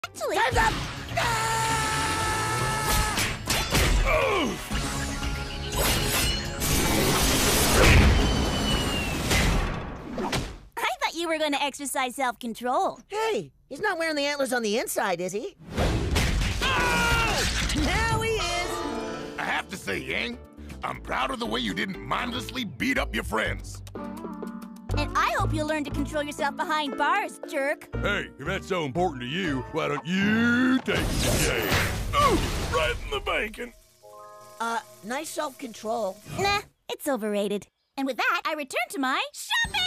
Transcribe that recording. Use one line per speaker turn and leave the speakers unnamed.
Actually...
Time's up!
I thought you were going to exercise self-control.
Hey, he's not wearing the antlers on the inside, is he?
Now he is!
I have to say, Yang, I'm proud of the way you didn't mindlessly beat up your friends.
And I hope you'll learn to control yourself behind bars, jerk.
Hey, if that's so important to you, why don't you take the Yang? Ooh, right in the bacon.
Nice self-control.
Nah, it's overrated. And with that, I return to my shopping!